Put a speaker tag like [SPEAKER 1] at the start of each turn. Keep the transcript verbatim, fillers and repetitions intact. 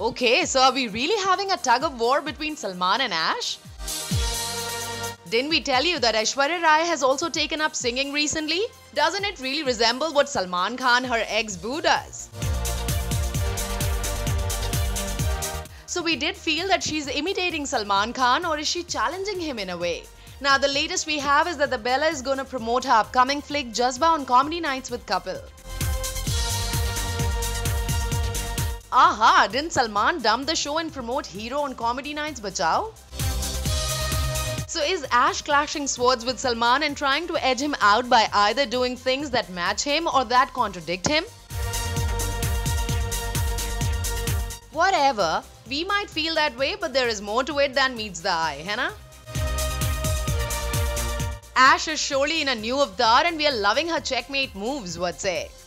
[SPEAKER 1] Okay, so are we really having a tug of war between Salman and Ash? Didn't we tell you that Aishwarya Rai has also taken up singing recently? Doesn't it really resemble what Salman Khan, her ex-boo, does? So we did feel that she's imitating Salman Khan, or is she challenging him in a way? Now the latest we have is that the Bella is gonna promote her upcoming flick Jazba on Comedy Nights with Kapil. Aha, didn't Salman dump the show and promote Hero on Comedy Nights Bachao? So is Ash clashing swords with Salman and trying to edge him out by either doing things that match him or that contradict him? Whatever, we might feel that way, but there is more to it than meets the eye, hai na? Ash is surely in a new avatar and we are loving her checkmate moves, what say?